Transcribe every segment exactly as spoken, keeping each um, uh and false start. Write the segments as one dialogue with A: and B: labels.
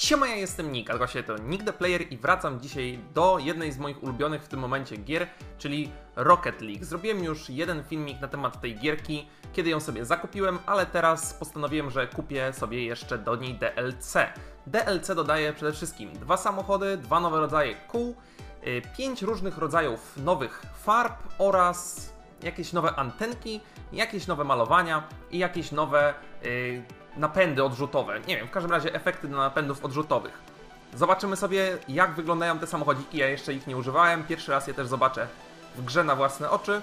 A: Siema, ja jestem Nick, a właśnie to Nick the Player i wracam dzisiaj do jednej z moich ulubionych w tym momencie gier, czyli Rocket League. Zrobiłem już jeden filmik na temat tej gierki, kiedy ją sobie zakupiłem, ale teraz postanowiłem, że kupię sobie jeszcze do niej D L C. D L C dodaje przede wszystkim dwa samochody, dwa nowe rodzaje kół, pięć różnych rodzajów nowych farb oraz jakieś nowe antenki, jakieś nowe malowania i jakieś nowe yy, napędy odrzutowe. Nie wiem, w każdym razie efekty do napędów odrzutowych. Zobaczymy sobie, jak wyglądają te samochodziki. Ja jeszcze ich nie używałem. Pierwszy raz je też zobaczę w grze na własne oczy.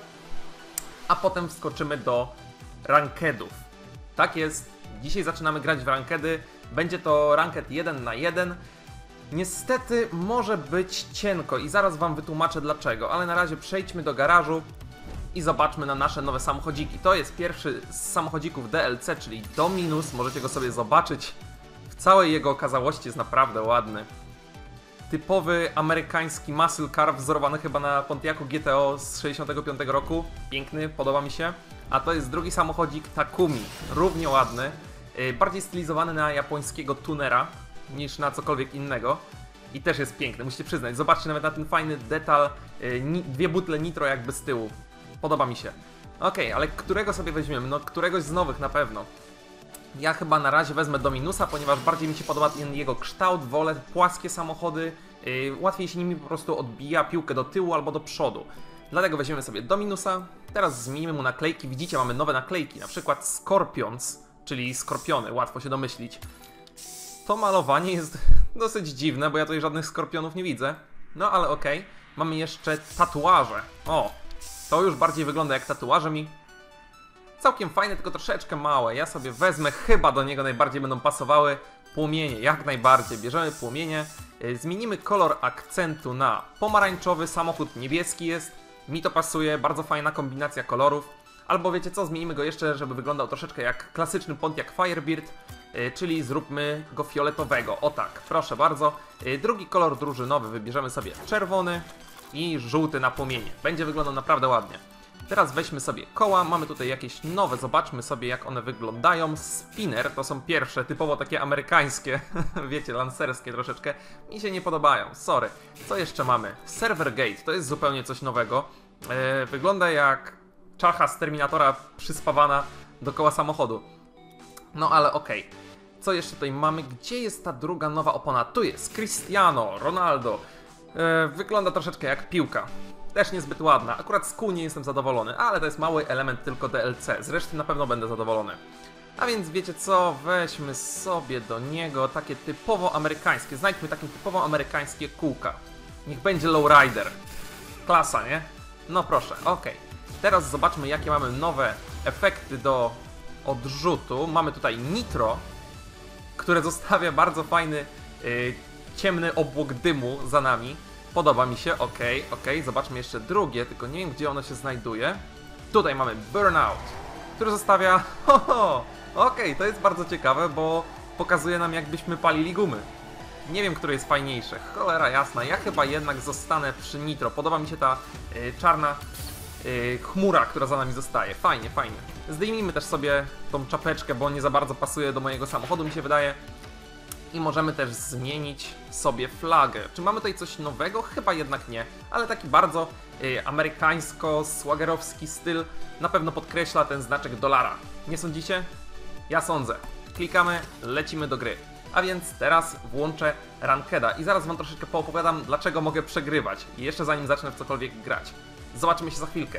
A: A potem wskoczymy do rankedów. Tak jest. Dzisiaj zaczynamy grać w rankedy. Będzie to ranked jeden na jeden. Niestety może być cienko i zaraz wam wytłumaczę dlaczego, ale na razie przejdźmy do garażu i zobaczmy na nasze nowe samochodziki. To jest pierwszy z samochodzików D L C, czyli Dominus. Możecie go sobie zobaczyć. W całej jego okazałości jest naprawdę ładny. Typowy amerykański muscle car, wzorowany chyba na Pontiacu G T O z sześćdziesiątego piątego roku. Piękny, podoba mi się. A to jest drugi samochodzik Takumi. Równie ładny. Bardziej stylizowany na japońskiego tunera niż na cokolwiek innego. I też jest piękny, musicie przyznać. Zobaczcie nawet na ten fajny detal. Dwie butle nitro jakby z tyłu. Podoba mi się. Okej, okay, ale którego sobie weźmiemy? No któregoś z nowych na pewno. Ja chyba na razie wezmę Dominusa, ponieważ bardziej mi się podoba jego kształt, wolę płaskie samochody. Yy, łatwiej się nimi po prostu odbija piłkę do tyłu albo do przodu. Dlatego weźmiemy sobie Dominusa. Teraz zmienimy mu naklejki. Widzicie, mamy nowe naklejki, na przykład Scorpions, czyli skorpiony, łatwo się domyślić. To malowanie jest dosyć dziwne, bo ja tutaj żadnych skorpionów nie widzę. No ale okej. Okay. Mamy jeszcze tatuaże. O! To już bardziej wygląda jak tatuaże mi. Całkiem fajne, tylko troszeczkę małe. Ja sobie wezmę, chyba do niego najbardziej będą pasowały płomienie. Jak najbardziej. Bierzemy płomienie. Zmienimy kolor akcentu na pomarańczowy. Samochód niebieski jest. Mi to pasuje. Bardzo fajna kombinacja kolorów. Albo wiecie co, zmienimy go jeszcze, żeby wyglądał troszeczkę jak klasyczny Pontiac Firebird. Czyli zróbmy go fioletowego. O tak, proszę bardzo. Drugi kolor drużynowy wybierzemy sobie czerwony. I żółty na płomienie. Będzie wyglądał naprawdę ładnie. Teraz weźmy sobie koła. Mamy tutaj jakieś nowe. Zobaczmy sobie, jak one wyglądają. Spinner to są pierwsze, typowo takie amerykańskie. Wiecie, lancerskie troszeczkę. Mi się nie podobają. Sorry. Co jeszcze mamy? Server Gate. To jest zupełnie coś nowego. Eee, wygląda jak czacha z Terminatora przyspawana do koła samochodu. No ale okej. Okay. Co jeszcze tutaj mamy? Gdzie jest ta druga nowa opona? Tu jest Cristiano Ronaldo. Wygląda troszeczkę jak piłka. Też niezbyt ładna. Akurat z kół nie jestem zadowolony, ale to jest mały element tylko D L C. Zresztą na pewno będę zadowolony. A więc wiecie co? Weźmy sobie do niego takie typowo amerykańskie. Znajdźmy takie typowo amerykańskie kółka. Niech będzie lowrider. Klasa, nie? No proszę, ok. Teraz zobaczmy, jakie mamy nowe efekty do odrzutu. Mamy tutaj nitro, które zostawia bardzo fajny yy, ciemny obłok dymu za nami. Podoba mi się, ok, ok. Zobaczmy jeszcze drugie, tylko nie wiem, gdzie ono się znajduje. Tutaj mamy Burnout, który zostawia... Ho, ok, to jest bardzo ciekawe, bo pokazuje nam, jakbyśmy palili gumy. Nie wiem, które jest fajniejsze. Cholera jasna, ja chyba jednak zostanę przy nitro. Podoba mi się ta y, czarna y, chmura, która za nami zostaje. Fajnie, fajnie. Zdejmijmy też sobie tą czapeczkę, bo nie za bardzo pasuje do mojego samochodu, mi się wydaje. I możemy też zmienić sobie flagę. Czy mamy tutaj coś nowego? Chyba jednak nie. Ale taki bardzo y, amerykańsko-swagerowski styl na pewno podkreśla ten znaczek dolara. Nie sądzicie? Ja sądzę. Klikamy, lecimy do gry. A więc teraz włączę rankeda i zaraz wam troszeczkę poopowiadam, dlaczego mogę przegrywać. I jeszcze zanim zacznę w cokolwiek grać. Zobaczymy się za chwilkę.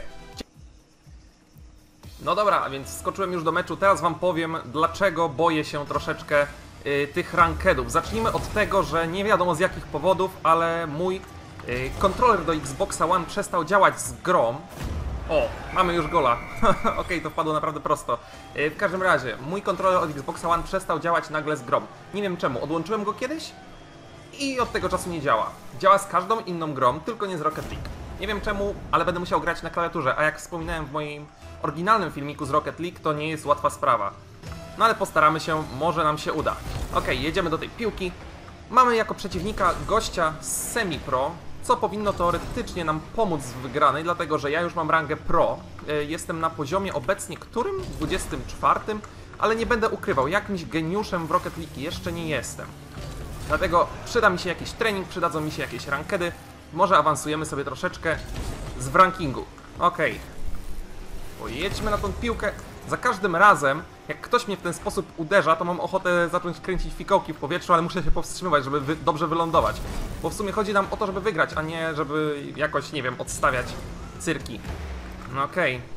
A: No dobra, a więc skoczyłem już do meczu. Teraz wam powiem, dlaczego boję się troszeczkę Yy, tych rankedów. Zacznijmy od tego, że nie wiadomo z jakich powodów, ale mój yy, kontroler do Xboxa One przestał działać z grą. O, mamy już gola. Okej, okay, to wpadło naprawdę prosto. Yy, w każdym razie, mój kontroler od Xboxa One przestał działać nagle z grą. Nie wiem czemu, odłączyłem go kiedyś i od tego czasu nie działa. Działa z każdą inną grą, tylko nie z Rocket League. Nie wiem czemu, ale będę musiał grać na klawiaturze, a jak wspominałem w moim oryginalnym filmiku z Rocket League, to nie jest łatwa sprawa. No ale postaramy się, może nam się uda. Ok, jedziemy do tej piłki. Mamy jako przeciwnika gościa z semi-pro, co powinno teoretycznie nam pomóc w wygranej, dlatego że ja już mam rangę pro. Jestem na poziomie obecnie którym? dwudziestym czwartym, ale nie będę ukrywał, jakimś geniuszem w Rocket League jeszcze nie jestem. Dlatego przyda mi się jakiś trening, przydadzą mi się jakieś rankedy. Może awansujemy sobie troszeczkę z w rankingu. Okej. Okay. Pojedźmy na tą piłkę. Za każdym razem, jak ktoś mnie w ten sposób uderza, to mam ochotę zacząć kręcić fikołki w powietrzu, ale muszę się powstrzymywać, żeby wy dobrze wylądować. Bo w sumie chodzi nam o to, żeby wygrać, a nie żeby jakoś, nie wiem, odstawiać cyrki. No okej. Okay.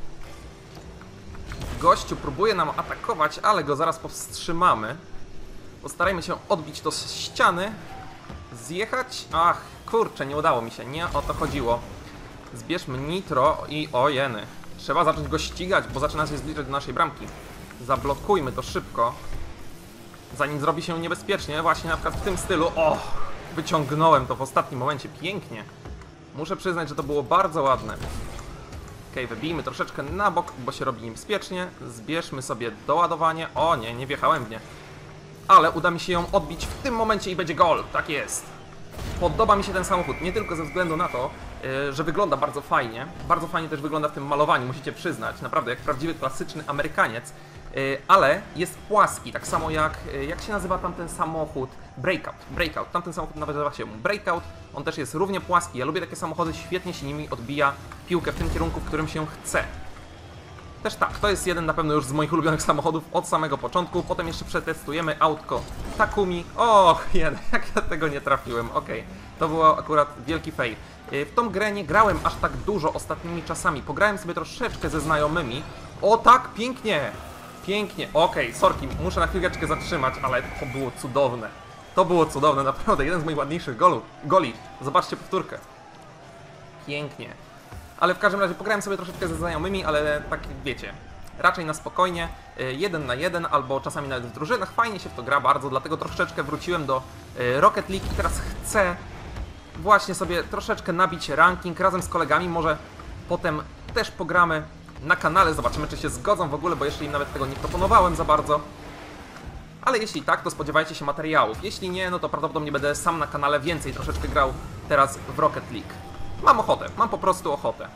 A: Gościu próbuje nam atakować, ale go zaraz powstrzymamy. Postarajmy się odbić to z ściany. Zjechać? Ach, kurczę, nie udało mi się, nie o to chodziło. Zbierzmy nitro i o jeny. Trzeba zacząć go ścigać, bo zaczyna się zbliżać do naszej bramki. Zablokujmy to szybko, zanim zrobi się niebezpiecznie, właśnie na przykład w tym stylu. O, wyciągnąłem to w ostatnim momencie, pięknie. Muszę przyznać, że to było bardzo ładne. Okej, wybijmy troszeczkę na bok, bo się robi niebezpiecznie. Zbierzmy sobie doładowanie. O nie, nie wjechałem w nie. Ale uda mi się ją odbić w tym momencie i będzie gol. Tak jest. Podoba mi się ten samochód, nie tylko ze względu na to, yy, że wygląda bardzo fajnie. Bardzo fajnie też wygląda w tym malowaniu, musicie przyznać. Naprawdę, jak prawdziwy, klasyczny Amerykaniec. Yy, ale jest płaski, tak samo jak, yy, jak się nazywa tamten samochód? Breakout. Breakout. Tamten samochód nazywa się Breakout. On też jest równie płaski. Ja lubię takie samochody, świetnie się nimi odbija piłkę w tym kierunku, w którym się chce. Też tak, to jest jeden na pewno już z moich ulubionych samochodów od samego początku. Potem jeszcze przetestujemy autko Takumi. Och, jeden, jak ja tego nie trafiłem. Okej, okay. To było akurat wielki fail. W tą grę nie grałem aż tak dużo ostatnimi czasami. Pograłem sobie troszeczkę ze znajomymi. O tak, pięknie! Pięknie, okej, okay, sorki, muszę na chwileczkę zatrzymać, ale to było cudowne. To było cudowne, naprawdę, jeden z moich ładniejszych golu, goli. Zobaczcie powtórkę. Pięknie. Ale w każdym razie pograłem sobie troszeczkę ze znajomymi, ale tak wiecie, raczej na spokojnie, jeden na jeden, albo czasami nawet w drużynach. Fajnie się w to gra bardzo, dlatego troszeczkę wróciłem do Rocket League i teraz chcę właśnie sobie troszeczkę nabić ranking razem z kolegami. Może potem też pogramy na kanale, zobaczymy, czy się zgodzą w ogóle, bo jeszcze im nawet tego nie proponowałem za bardzo. Ale jeśli tak, to spodziewajcie się materiałów. Jeśli nie, no to prawdopodobnie będę sam na kanale więcej troszeczkę grał teraz w Rocket League. Mam ochotę, mam po prostu ochotę.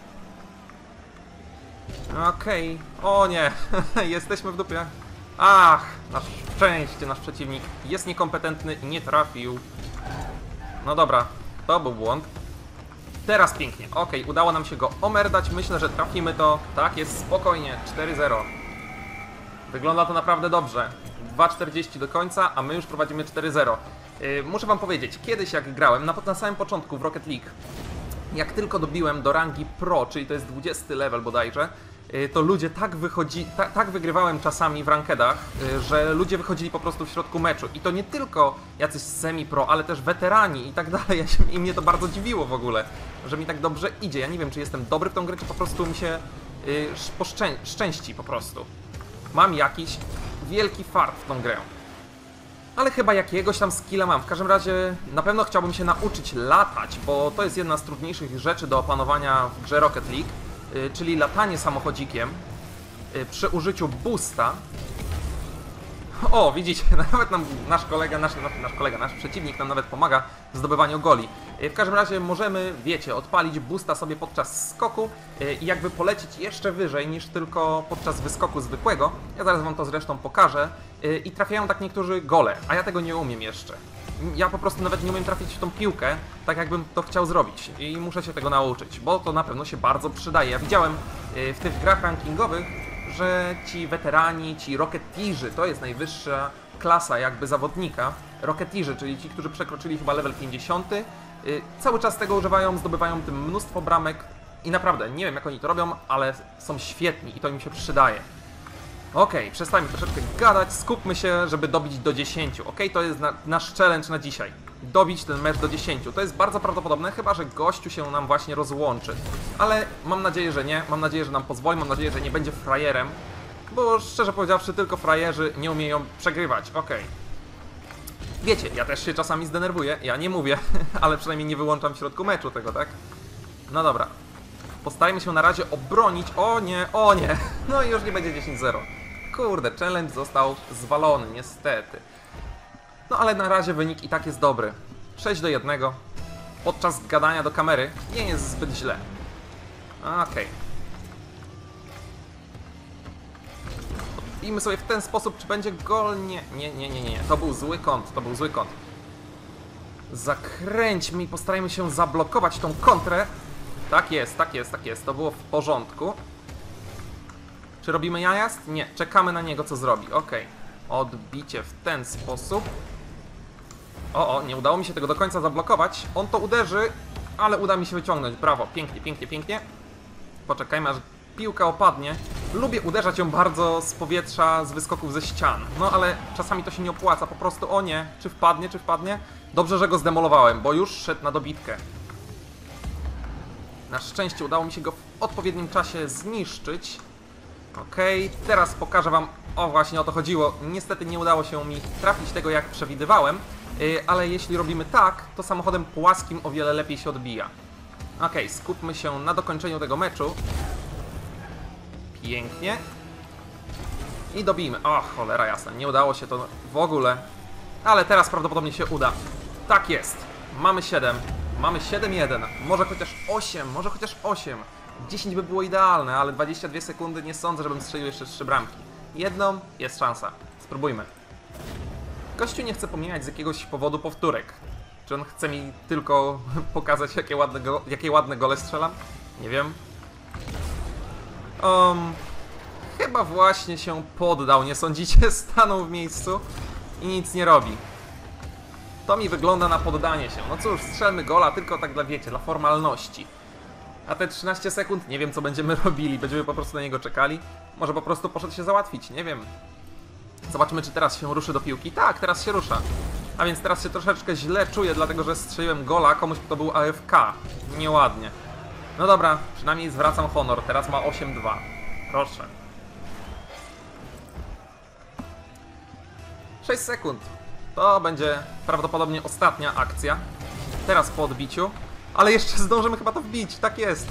A: Okej, okay. O nie, jesteśmy w dupie. Ach, na szczęście nasz przeciwnik jest niekompetentny i nie trafił. No dobra, to był błąd. Teraz pięknie, okej, okay, udało nam się go omerdać, myślę, że trafimy to. Tak, jest spokojnie, cztery zero. Wygląda to naprawdę dobrze. dwa czterdzieści do końca, a my już prowadzimy cztery zero. Yy, muszę wam powiedzieć, kiedyś jak grałem, na, na samym początku w Rocket League, jak tylko dobiłem do rangi Pro, czyli to jest dwudziesty level bodajże, to ludzie tak wychodzi, ta, tak wygrywałem czasami w rankedach, że ludzie wychodzili po prostu w środku meczu. I to nie tylko jacyś semi-pro, ale też weterani i tak dalej. Ja się, i mnie to bardzo dziwiło w ogóle, że mi tak dobrze idzie. Ja nie wiem, czy jestem dobry w tą grę, czy po prostu mi się yy, poszczę szczęści po prostu. Mam jakiś wielki fart w tą grę. Ale chyba jakiegoś tam skilla mam. W każdym razie na pewno chciałbym się nauczyć latać, bo to jest jedna z trudniejszych rzeczy do opanowania w grze Rocket League, yy, czyli latanie samochodzikiem yy, przy użyciu boosta. O, widzicie, nawet nam nasz kolega, nasz, nasz kolega, nasz przeciwnik nam nawet pomaga w zdobywaniu goli. Yy, w każdym razie możemy, wiecie, odpalić boosta sobie podczas skoku yy, i jakby polecieć jeszcze wyżej niż tylko podczas wyskoku zwykłego. Ja zaraz wam to zresztą pokażę. I trafiają tak niektórzy gole, a ja tego nie umiem jeszcze. Ja po prostu nawet nie umiem trafić w tą piłkę, tak jakbym to chciał zrobić. I muszę się tego nauczyć, bo to na pewno się bardzo przydaje. Ja widziałem w tych grach rankingowych, że ci weterani, ci rocketeerzy, to jest najwyższa klasa jakby zawodnika. Rocketeerzy, czyli ci, którzy przekroczyli chyba level pięćdziesiąty, cały czas tego używają, zdobywają tym mnóstwo bramek. I naprawdę, nie wiem jak oni to robią, ale są świetni i to im się przydaje. Okej, okay, przestańmy troszeczkę gadać, skupmy się, żeby dobić do dziesięciu. Okej, okay, to jest na, nasz challenge na dzisiaj. Dobić ten mecz do dziesięciu. To jest bardzo prawdopodobne, chyba że gościu się nam właśnie rozłączy. Ale mam nadzieję, że nie. Mam nadzieję, że nam pozwoli. Mam nadzieję, że nie będzie frajerem. Bo szczerze powiedziawszy, tylko frajerzy nie umieją przegrywać. Okej. Okay. Wiecie, ja też się czasami zdenerwuję. Ja nie mówię, ale przynajmniej nie wyłączam w środku meczu tego, tak? No dobra. Postarajmy się na razie obronić. O nie, o nie. No i już nie będzie dziesięć zero. Kurde, challenge został zwalony, niestety. No ale na razie wynik i tak jest dobry. sześć do jednego. Podczas gadania do kamery nie jest zbyt źle. Okej. Okay. Odbijmy sobie w ten sposób, czy będzie gol? Nie, nie, nie, nie, nie. To był zły kąt, to był zły kąt. Zakręćmy i postarajmy się zablokować tą kontrę. Tak jest, tak jest, tak jest. To było w porządku. Czy robimy jajazd? Nie, czekamy na niego, co zrobi. Ok. Odbicie w ten sposób. O, o, nie udało mi się tego do końca zablokować. On to uderzy, ale uda mi się wyciągnąć. Brawo, pięknie, pięknie, pięknie. Poczekajmy, aż piłka opadnie. Lubię uderzać ją bardzo z powietrza, z wyskoków ze ścian. No ale czasami to się nie opłaca, po prostu o nie. Czy wpadnie, czy wpadnie? Dobrze, że go zdemolowałem, bo już szedł na dobitkę. Na szczęście udało mi się go w odpowiednim czasie zniszczyć. Okej, okay, teraz pokażę wam, o właśnie o to chodziło. Niestety nie udało się mi trafić tego, jak przewidywałem, yy, ale jeśli robimy tak, to samochodem płaskim o wiele lepiej się odbija. Okej, okay, skupmy się na dokończeniu tego meczu. Pięknie. I dobijmy. O, cholera jasna, nie udało się to w ogóle. Ale teraz prawdopodobnie się uda. Tak jest. Mamy siedem. Mamy siedem jeden. Może chociaż osiem, może chociaż osiem. dziesięć by było idealne, ale dwadzieścia dwie sekundy nie sądzę, żebym strzelił jeszcze trzy bramki. Jedną jest szansa. Spróbujmy. Gościu nie chce pomijać z jakiegoś powodu powtórek. Czy on chce mi tylko pokazać, jakie ładne, go jakie ładne gole strzelam? Nie wiem. Um, chyba właśnie się poddał, nie sądzicie? Stanął w miejscu i nic nie robi. To mi wygląda na poddanie się. No cóż, strzelmy gola tylko tak dla, wiecie, dla formalności. A te trzynaście sekund, nie wiem co będziemy robili. Będziemy po prostu na niego czekali. Może po prostu poszedł się załatwić, nie wiem. Zobaczymy, czy teraz się ruszy do piłki. Tak, teraz się rusza. A więc teraz się troszeczkę źle czuję, dlatego że strzeliłem gola komuś, kto był A F K. Nieładnie. No dobra, przynajmniej zwracam honor. Teraz ma osiem dwa. Proszę. sześć sekund. To będzie prawdopodobnie ostatnia akcja. Teraz po odbiciu. Ale jeszcze zdążymy chyba to wbić. Tak jest.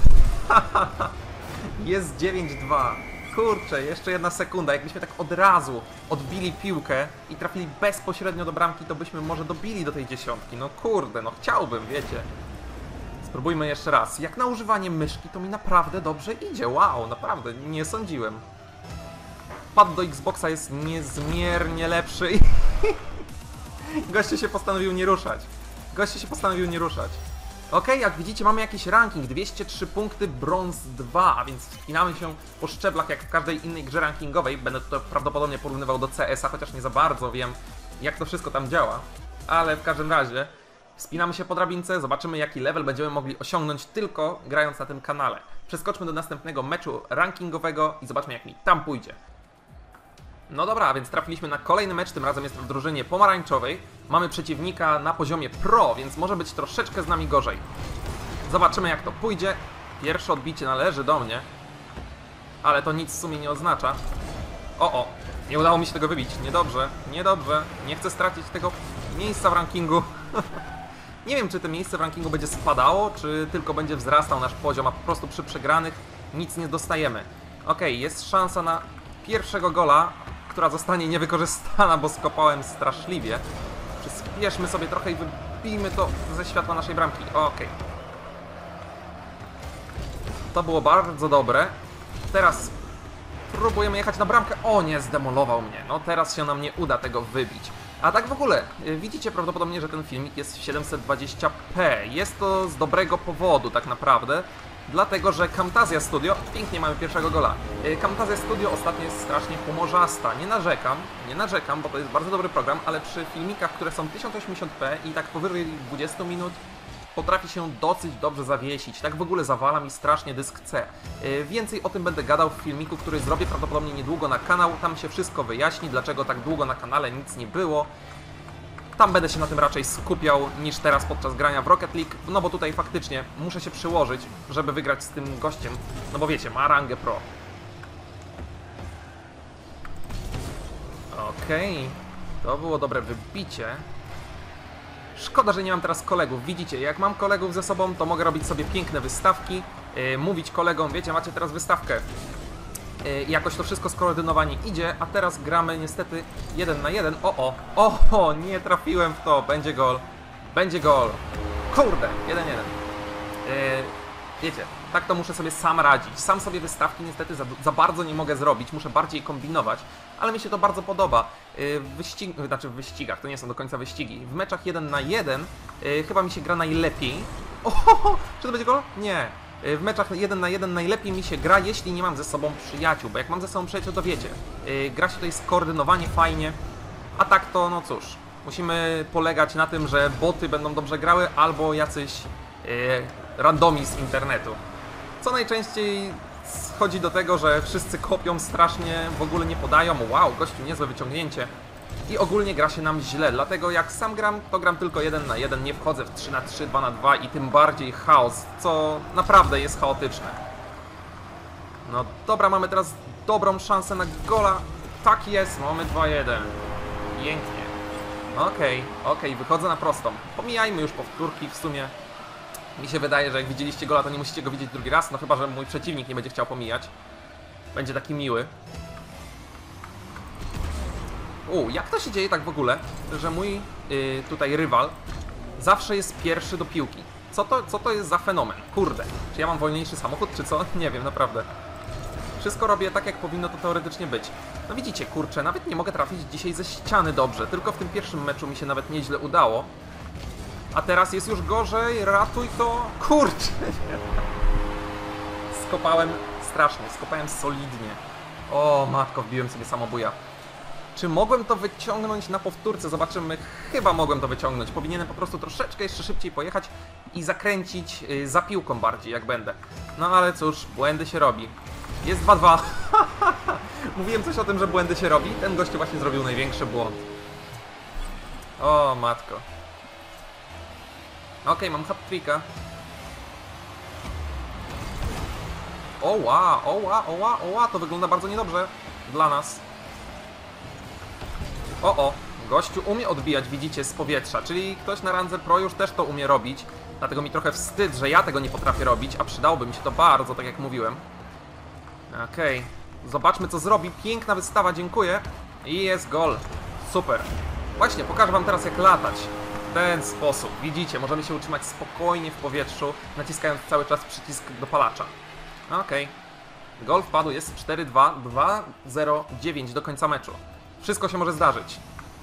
A: Jest dziewięć dwa. Kurczę, jeszcze jedna sekunda. Jakbyśmy tak od razu odbili piłkę i trafili bezpośrednio do bramki, to byśmy może dobili do tej dziesiątki. No kurde, no chciałbym, wiecie. Spróbujmy jeszcze raz. Jak na używanie myszki, to mi naprawdę dobrze idzie. Wow, naprawdę, nie sądziłem. Pad do Xboxa jest niezmiernie lepszy. Goście się postanowił nie ruszać. Goście się postanowił nie ruszać. Ok, jak widzicie, mamy jakiś ranking. dwieście trzy punkty, brąz dwa, a więc wspinamy się po szczeblach jak w każdej innej grze rankingowej. Będę to prawdopodobnie porównywał do C S a, chociaż nie za bardzo wiem, jak to wszystko tam działa. Ale w każdym razie wspinamy się po drabince, zobaczymy jaki level będziemy mogli osiągnąć tylko grając na tym kanale. Przeskoczmy do następnego meczu rankingowego i zobaczmy, jak mi tam pójdzie. No dobra, a więc trafiliśmy na kolejny mecz, tym razem jest w drużynie pomarańczowej. Mamy przeciwnika na poziomie pro, więc może być troszeczkę z nami gorzej. Zobaczymy, jak to pójdzie. Pierwsze odbicie należy do mnie, ale to nic w sumie nie oznacza. O, o, nie udało mi się tego wybić. Niedobrze, niedobrze. Nie chcę stracić tego miejsca w rankingu. Nie wiem, czy to miejsce w rankingu będzie spadało, czy tylko będzie wzrastał nasz poziom, a po prostu przy przegranych nic nie dostajemy. Ok, jest szansa na pierwszego gola, która zostanie niewykorzystana, bo skopałem straszliwie. Przyspieszmy sobie trochę i wybijmy to ze światła naszej bramki. Ok. To było bardzo dobre. Teraz próbujemy jechać na bramkę. O nie, zdemolował mnie. No teraz się nam nie uda tego wybić. A tak w ogóle, widzicie prawdopodobnie, że ten filmik jest w siedemset dwadzieścia p. Jest to z dobrego powodu tak naprawdę. Dlatego, że Camtasia Studio, pięknie mamy pierwszego gola. Camtasia Studio ostatnio jest strasznie humorzasta. Nie narzekam, nie narzekam, bo to jest bardzo dobry program, ale przy filmikach, które są tysiąc osiemdziesiąt p i tak powyżej dwudziestu minut, potrafi się dosyć dobrze zawiesić. Tak w ogóle zawala mi strasznie dysk C. Więcej o tym będę gadał w filmiku, który zrobię prawdopodobnie niedługo na kanał. Tam się wszystko wyjaśni, dlaczego tak długo na kanale nic nie było. Tam będę się na tym raczej skupiał niż teraz podczas grania w Rocket League, no bo tutaj faktycznie muszę się przyłożyć, żeby wygrać z tym gościem, no bo wiecie, ma rangę pro. Okej, okay. To było dobre wybicie. Szkoda, że nie mam teraz kolegów. Widzicie, jak mam kolegów ze sobą, to mogę robić sobie piękne wystawki, yy, mówić kolegom, wiecie, macie teraz wystawkę. I jakoś to wszystko skoordynowanie idzie, a teraz gramy niestety jeden na jeden. O, o, o, o, nie trafiłem w to. Będzie gol. Będzie gol. Kurde, jeden jeden. Yy, wiecie, Tak to muszę sobie sam radzić. Sam sobie wystawki niestety za, za bardzo nie mogę zrobić, muszę bardziej kombinować, ale mi się to bardzo podoba. W wyścig... znaczy w wyścigach, to nie są do końca wyścigi. W meczach jeden na jeden yy, chyba mi się gra najlepiej. Ohoho, czy to będzie gol? Nie. Yy, w meczach jeden na jeden najlepiej mi się gra, jeśli nie mam ze sobą przyjaciół, bo jak mam ze sobą przyjaciół, to wiecie, yy, gra się tutaj skoordynowanie fajnie, a tak to no cóż, musimy polegać na tym, że boty będą dobrze grały albo jacyś yy, randomi z internetu. Co najczęściej schodzi do tego, że wszyscy kopią strasznie, w ogóle nie podają. Wow, gościu, niezłe wyciągnięcie. I ogólnie gra się nam źle, dlatego jak sam gram, to gram tylko jeden na jeden, nie wchodzę w trzy na trzy, dwa na dwa i tym bardziej chaos, co naprawdę jest chaotyczne. No dobra, mamy teraz dobrą szansę na gola. Tak jest, mamy dwa jeden. Pięknie. Okej, okay, okej, okay, wychodzę na prostą. Pomijajmy już powtórki w sumie. Mi się wydaje, że jak widzieliście gola, to nie musicie go widzieć drugi raz, no chyba że mój przeciwnik nie będzie chciał pomijać. Będzie taki miły. U, jak to się dzieje tak w ogóle, że mój yy, tutaj rywal zawsze jest pierwszy do piłki? Co to, co to jest za fenomen? Kurde, czy ja mam wolniejszy samochód, czy co? Nie wiem, naprawdę. Wszystko robię tak, jak powinno to teoretycznie być. No widzicie, kurczę, nawet nie mogę trafić dzisiaj ze ściany dobrze, tylko w tym pierwszym meczu mi się nawet nieźle udało. A teraz jest już gorzej, ratuj to. Kurczę! Skopałem strasznie, skopałem solidnie. O matko, wbiłem sobie samobuja. Czy mogłem to wyciągnąć na powtórce? Zobaczymy. Chyba mogłem to wyciągnąć. Powinienem po prostu troszeczkę jeszcze szybciej pojechać i zakręcić yy, za piłką bardziej, jak będę. No ale cóż, błędy się robi. Jest dwa dwa. Mówiłem coś o tym, że błędy się robi. Ten gościu właśnie zrobił największy błąd. O matko. Okej, okay, mam hat-tricka. Oła, oła, oła, oła, to wygląda bardzo niedobrze dla nas. O, o, gościu umie odbijać, widzicie, z powietrza, czyli ktoś na randze pro już też to umie robić. Dlatego mi trochę wstyd, że ja tego nie potrafię robić, a przydałoby mi się to bardzo, tak jak mówiłem. Okej, okay. Zobaczmy co zrobi. Piękna wystawa, dziękuję. I jest gol. Super. Właśnie, pokażę wam teraz jak latać. W ten sposób. Widzicie, możemy się utrzymać spokojnie w powietrzu, naciskając cały czas przycisk dopalacza. Okej. Okay. Gol wpadł, jest cztery dwa, dwa zero dziewięć do końca meczu. Wszystko się może zdarzyć.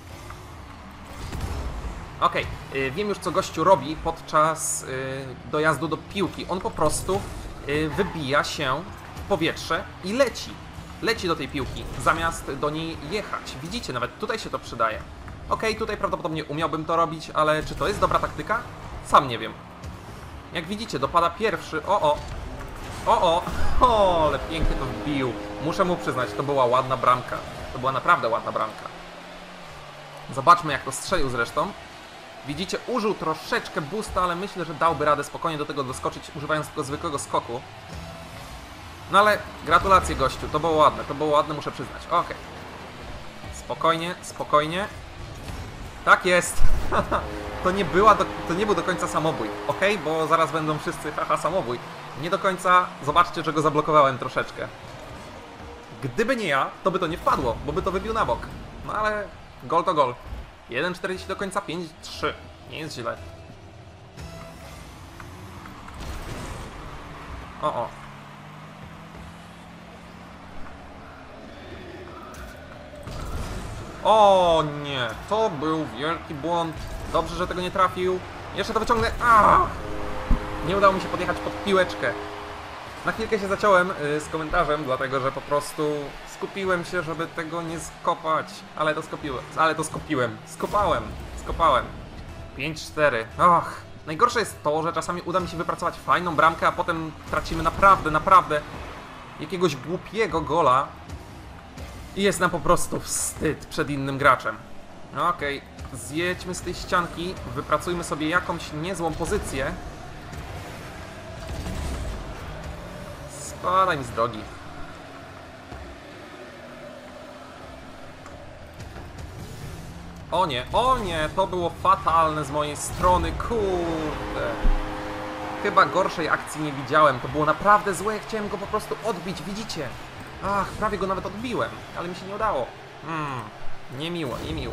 A: Okej, okay. yy, wiem już co gościu robi podczas yy, dojazdu do piłki. On po prostu yy, wybija się w powietrze i leci. Leci do tej piłki, zamiast do niej jechać. Widzicie, nawet tutaj się to przydaje. Okej, okay, tutaj prawdopodobnie umiałbym to robić, ale czy to jest dobra taktyka? Sam nie wiem. Jak widzicie, dopada pierwszy. O, o. O, o. O, ale pięknie to wbił. Muszę mu przyznać, to była ładna bramka. To była naprawdę ładna bramka. Zobaczmy jak to strzelił zresztą. Widzicie, użył troszeczkę boosta, ale myślę, że dałby radę spokojnie do tego doskoczyć, używając tego zwykłego skoku. No ale gratulacje gościu, to było ładne, to było ładne, muszę przyznać. Okej. Okay. Spokojnie, spokojnie. Tak jest. To nie była do, to nie był do końca samobój. Ok, bo zaraz będą wszyscy haha samobój. Nie do końca, zobaczcie, że go zablokowałem troszeczkę. Gdyby nie ja, to by to nie wpadło, bo by to wybił na bok. No ale gol to gol. jeden czterdzieści do końca, pięć trzy. Nie jest źle. O, o. O nie, to był wielki błąd. Dobrze, że tego nie trafił. Jeszcze to wyciągnę. Ach! Nie udało mi się podjechać pod piłeczkę. Na chwilkę się zaciąłem yy, z komentarzem, dlatego że po prostu skupiłem się, żeby tego nie skopać. Ale to skopiłem. Ale to skopiłem. Skopałem. Skopałem. pięć cztery. Ach. Najgorsze jest to, że czasami uda mi się wypracować fajną bramkę, a potem tracimy naprawdę, naprawdę jakiegoś głupiego gola. I jest nam po prostu wstyd przed innym graczem. Okej, okay. Zjedźmy z tej ścianki, wypracujmy sobie jakąś niezłą pozycję. Spadaj mi z drogi. O nie, o nie, to było fatalne z mojej strony, kurde. Chyba gorszej akcji nie widziałem, to było naprawdę złe, chciałem go po prostu odbić, widzicie? Ach, prawie go nawet odbiłem, ale mi się nie udało. Hmm, niemiło, niemiło.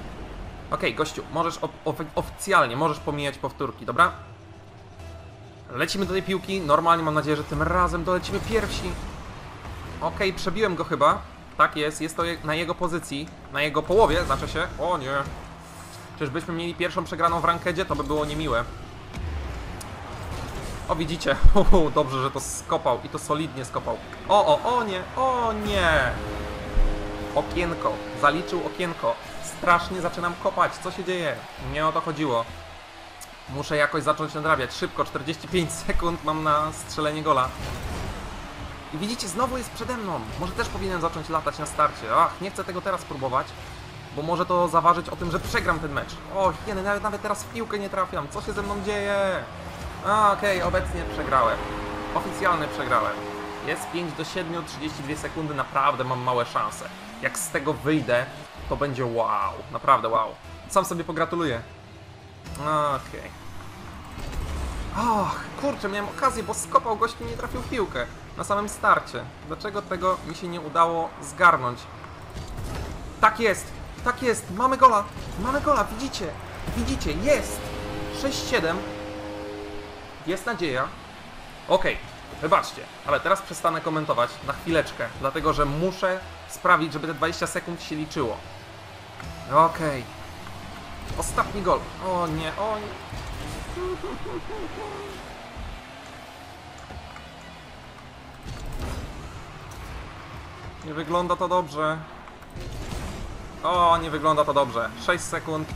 A: Okej, okay, gościu, możesz of of oficjalnie, możesz pomijać powtórki, dobra? Lecimy do tej piłki. Normalnie mam nadzieję, że tym razem dolecimy pierwsi. Okej, okay, przebiłem go chyba. Tak jest, jest to je na jego pozycji. Na jego połowie, znaczy się. O nie. Czyżbyśmy mieli pierwszą przegraną w rankedzie? To by było niemiłe. O, widzicie. Uhu, dobrze, że to skopał i to solidnie skopał. O, o, o nie, o nie. Okienko. Zaliczył okienko. Strasznie zaczynam kopać. Co się dzieje? Nie o to chodziło. Muszę jakoś zacząć nadrabiać. Szybko, czterdzieści pięć sekund mam na strzelenie gola. I widzicie, znowu jest przede mną. Może też powinienem zacząć latać na starcie. Ach, nie chcę tego teraz próbować, bo może to zaważyć o tym, że przegram ten mecz. O, hieny, nawet, nawet teraz w piłkę nie trafiam. Co się ze mną dzieje? A, okej, okay, obecnie przegrałem. Oficjalnie przegrałem. Jest pięć do siedmiu, trzydzieści dwie sekundy. Naprawdę mam małe szanse. Jak z tego wyjdę, to będzie wow. Naprawdę wow. Sam sobie pogratuluję. Okej. Okay. Och, kurczę, miałem okazję, bo skopał gość i nie trafił w piłkę na samym starcie. Dlaczego tego mi się nie udało zgarnąć? Tak jest, tak jest, mamy gola, mamy gola, widzicie, widzicie, jest! sześć siedem. Jest nadzieja. Okej, okay, wybaczcie, ale teraz przestanę komentować na chwileczkę, dlatego że muszę sprawić, żeby te dwadzieścia sekund się liczyło. Okej. Okay. Ostatni gol. O nie, o nie. Nie wygląda to dobrze. O, nie wygląda to dobrze. sześć sekund.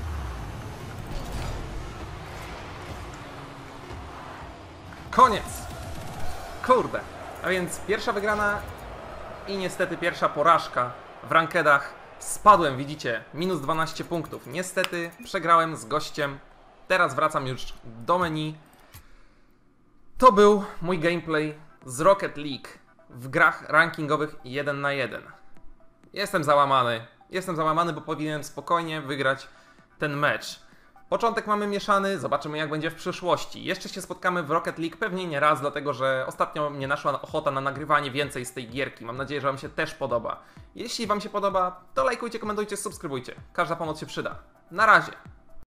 A: Koniec. Kurde. A więc pierwsza wygrana i niestety pierwsza porażka w rankedach. Spadłem, widzicie, minus dwanaście punktów. Niestety przegrałem z gościem. Teraz wracam już do menu. To był mój gameplay z Rocket League w grach rankingowych jeden na jeden. Jestem załamany. Jestem załamany, bo powinienem spokojnie wygrać ten mecz. Początek mamy mieszany, zobaczymy jak będzie w przyszłości. Jeszcze się spotkamy w Rocket League pewnie nie raz, dlatego że ostatnio mnie naszła ochota na nagrywanie więcej z tej gierki. Mam nadzieję, że wam się też podoba. Jeśli wam się podoba, to lajkujcie, komentujcie, subskrybujcie. Każda pomoc się przyda. Na razie.